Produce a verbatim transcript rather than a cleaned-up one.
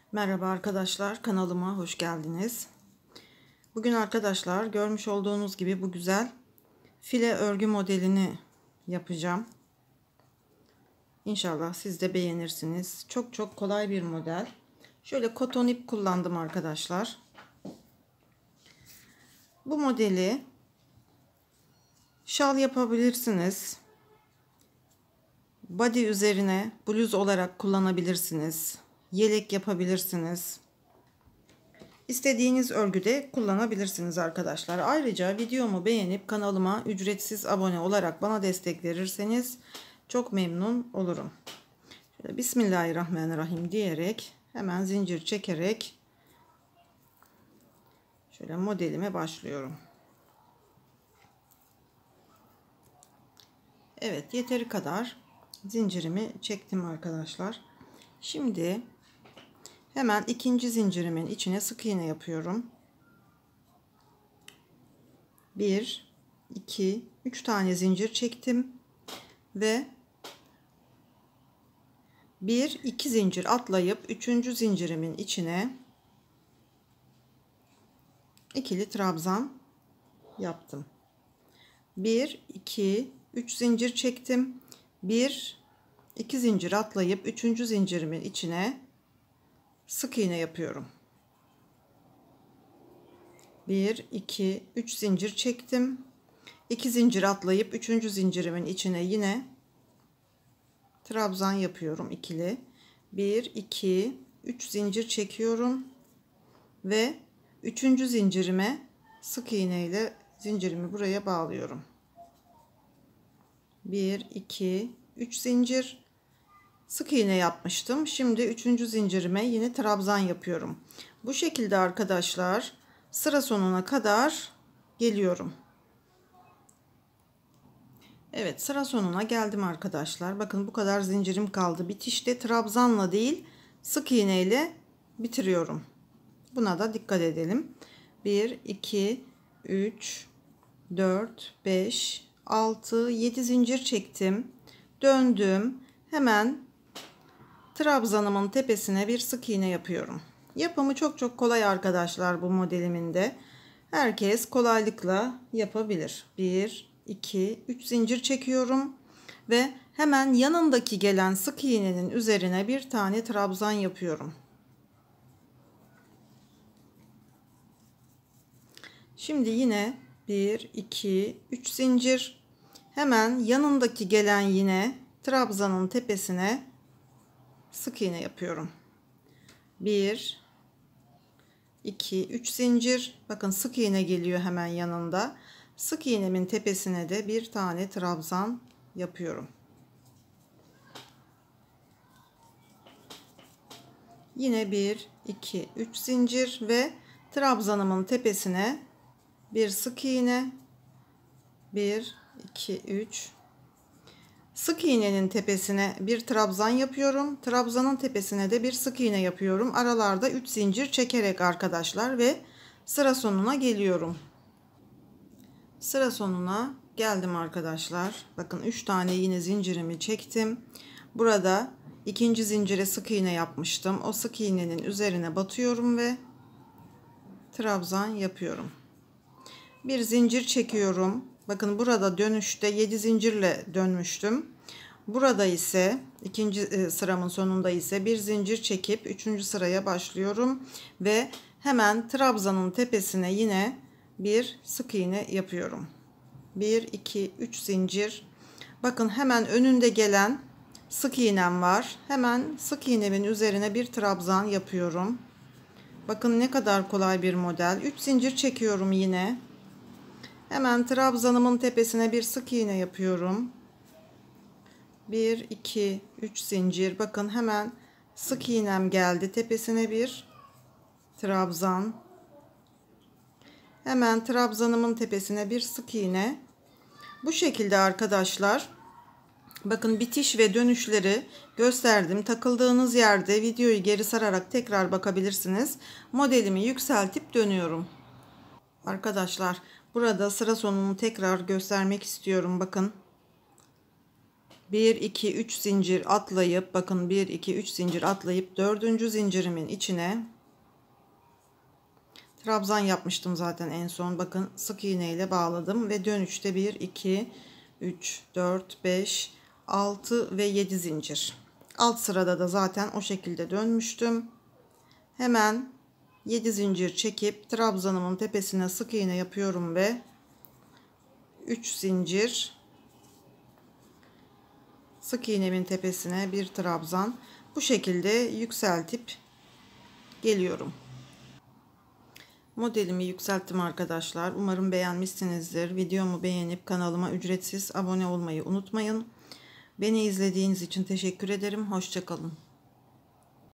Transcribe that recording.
Merhaba arkadaşlar, kanalıma hoş geldiniz. Bugün arkadaşlar görmüş olduğunuz gibi bu güzel file örgü modelini yapacağım. İnşallah siz de beğenirsiniz. Çok çok kolay bir model. Şöyle koton ip kullandım arkadaşlar. Bu modeli şal yapabilirsiniz. Body üzerine bluz olarak kullanabilirsiniz. Yelek yapabilirsiniz. İstediğiniz örgüde kullanabilirsiniz arkadaşlar. Ayrıca videomu beğenip kanalıma ücretsiz abone olarak bana destek verirseniz çok memnun olurum. Şöyle Bismillahirrahmanirrahim diyerek hemen zincir çekerek şöyle modelime başlıyorum. Evet, yeteri kadar zincirimi çektim arkadaşlar. Şimdi hemen ikinci zincirimin içine sık iğne yapıyorum. bir, iki, üç tane zincir çektim ve bir, iki zincir atlayıp üçüncü zincirimin içine ikili trabzan yaptım. bir, iki, üç zincir çektim. bir, iki zincir atlayıp üçüncü zincirimin içine sık iğne yapıyorum. bir, iki, üç zincir çektim. iki zincir atlayıp üçüncü zincirimin içine yine trabzan yapıyorum ikili. bir, iki, üç zincir çekiyorum ve üçüncü zincirime sık iğne ile zincirimi buraya bağlıyorum. bir, iki, üç zincir sık iğne yapmıştım. Şimdi üçüncü zincirime yine trabzan yapıyorum. Bu şekilde arkadaşlar sıra sonuna kadar geliyorum. Evet, sıra sonuna geldim arkadaşlar. Bakın bu kadar zincirim kaldı. Bitişte trabzanla değil sık iğne ile bitiriyorum. Buna da dikkat edelim. bir, iki, üç, dört, beş, altı, yedi zincir çektim. Döndüm. Hemen trabzanımın tepesine bir sık iğne yapıyorum. Yapımı çok çok kolay arkadaşlar bu modelimin de. Herkes kolaylıkla yapabilir. bir, iki, üç zincir çekiyorum ve hemen yanındaki gelen sık iğnenin üzerine bir tane trabzan yapıyorum. Şimdi yine bir, iki, üç zincir, hemen yanındaki gelen yine trabzanın tepesine sık iğne yapıyorum. bir, iki, üç zincir. Bakın sık iğne geliyor hemen yanında. Sık iğnemin tepesine de bir tane trabzan yapıyorum. Yine bir, iki, üç zincir ve trabzanımın tepesine bir sık iğne. bir, iki, üç. Sık iğnenin tepesine bir trabzan yapıyorum. Trabzanın tepesine de bir sık iğne yapıyorum. Aralarda üç zincir çekerek arkadaşlar ve sıra sonuna geliyorum. Sıra sonuna geldim arkadaşlar. Bakın üç tane yine zincirimi çektim. Burada ikinci zincire sık iğne yapmıştım. O sık iğnenin üzerine batıyorum ve trabzan yapıyorum. Bir zincir çekiyorum. Bakın burada dönüşte yedi zincirle dönmüştüm. Burada ise ikinci sıramın sonunda ise bir zincir çekip üçüncü sıraya başlıyorum ve hemen trabzanın tepesine yine bir sık iğne yapıyorum. bir, iki, üç zincir. Bakın hemen önünde gelen sık iğnem var. Hemen sık iğnemin üzerine bir trabzan yapıyorum. Bakın ne kadar kolay bir model. üç zincir çekiyorum yine. Hemen trabzanımın tepesine bir sık iğne yapıyorum. bir, iki, üç zincir. Bakın hemen sık iğnem geldi. Tepesine bir trabzan. Hemen trabzanımın tepesine bir sık iğne. Bu şekilde arkadaşlar. Bakın bitiş ve dönüşleri gösterdim. Takıldığınız yerde videoyu geri sararak tekrar bakabilirsiniz. Modelimi yükseltip dönüyorum. Arkadaşlar burada sıra sonunu tekrar göstermek istiyorum. Bakın. bir iki üç zincir atlayıp, bakın bir iki üç zincir atlayıp dördüncü zincirimin içine trabzan yapmıştım zaten en son. Bakın sık iğne ile bağladım ve dönüşte bir iki üç dört beş altı ve yedi zincir. Alt sırada da zaten o şekilde dönmüştüm. Hemen yedi zincir çekip trabzanımın tepesine sık iğne yapıyorum ve üç zincir, sık iğnemin tepesine bir trabzan, bu şekilde yükseltip geliyorum. Modelimi yükselttim arkadaşlar. Umarım beğenmişsinizdir. Videomu beğenip kanalıma ücretsiz abone olmayı unutmayın. Beni izlediğiniz için teşekkür ederim. Hoşça kalın.